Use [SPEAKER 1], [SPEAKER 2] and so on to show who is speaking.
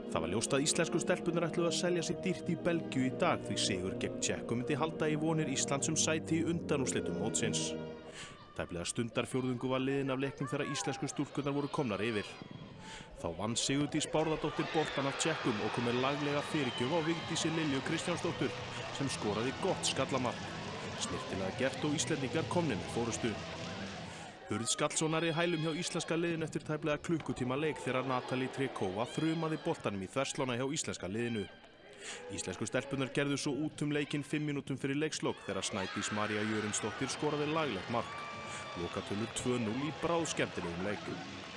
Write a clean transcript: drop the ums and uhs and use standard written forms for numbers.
[SPEAKER 1] Það var ljóst að íslensku stelpurnar ætluðu að selja sig dýrt í Belgíu í dag því sigur gegn Tékkum myndi halda í vonir Íslands sæti í undanúrslitum mótsins. Tæplega stundarfjórðungu var liðin af leiknum þegar íslensku stúlkurnar voru komnar yfir. Þá vann Sigurdís Bárðardóttir boltann af Tékkum og kom með laglega fyrirgjöf á Vigdísi Lilju Kristjánsdóttur sem skoraði gott skallamark. Snyrtilega gert og Íslendingar komnir með fórustu. Hurð skall svo nærri hælum hjá íslenska liðinu eftir tæplega klukkutíma leik þegar Natalie Trikova þrumaði boltanum í þverslóna hjá íslenska liðinu. Íslensku stelpurnar gerðu svo út leikinn 5 mínútum fyrir leikslok þegar Snædís María Jörundsdóttir skoraði laglegt mark. Lokatölur 2-0 í bráðskemmtilegum leik.